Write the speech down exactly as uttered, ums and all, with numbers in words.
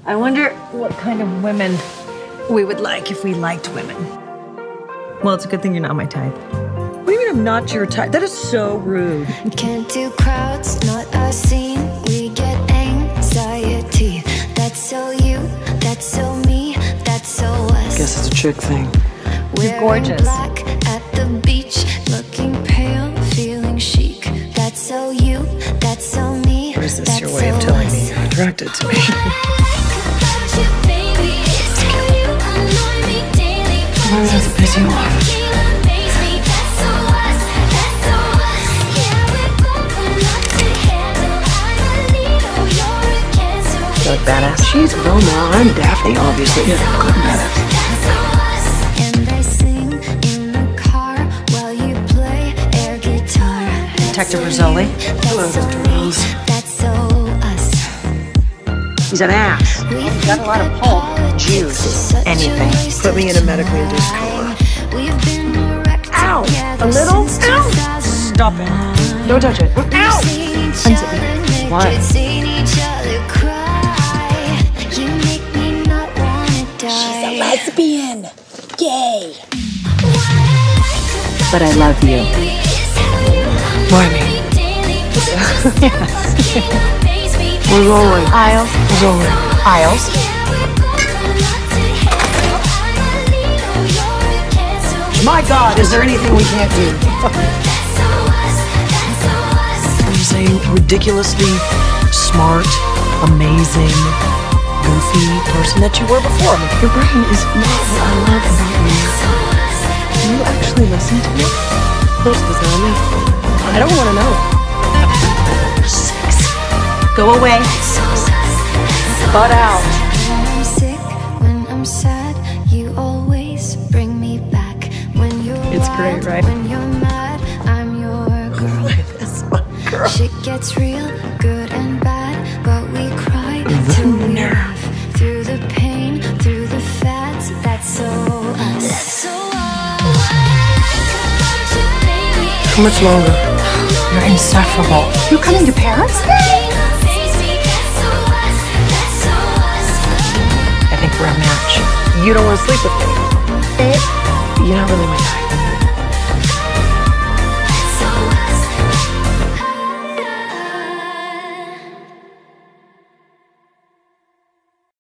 I wonder what kind of women we would like if we liked women. Well, it's a good thing you're not my type. What do you mean I'm not your type? That is so rude. Can't do crowds, not a scene. We get anxiety. That's so you, that's so me, that's so us. Guess it's a chick thing. You're gorgeous. Black at the beach, looking pale, feeling chic. That's so you, that's so me. Or is this that's your way so of telling us. me you're attracted to me? Why does it piss you off? You look badass. She's Wilma. I'm Daphne, obviously. Yeah, good and badass. And I sing in the car while you play air guitar. Detective Rizzoli. Hello, Mister Rose. That's so us. He's an ass. We've got a lot of pulp, juice, anything. Put me in a medically induced coma. We've been wrecked Ow! together A little? since Ow! two thousand. Stop it. Don't touch it. Ow! Unzip me. What? Seen each other cry. You make me not wanna die. Lesbian. Gay. But I love you. Why me? We're rolling. Aisles. We're rolling. Aisles. My God, is there anything we can't do? He's a ridiculously smart, amazing, goofy person that you were before. I mean, your brain is not what I love about you. Do you actually listen to me? Most of the time, yeah. I don't want to know. Go away. Butt out. When I'm sick, when I'm sad, you always bring me back. When you're It's great, wild, right? When you're mad, I'm your girl. That's my girl. Shit gets real, good and bad, but we cry till we laugh. Through the pain, through the fads, that's so us. That's so us. How much longer? You're insufferable. You coming to Paris? I think we're a match. You don't want to sleep with me. Babe. You're not really my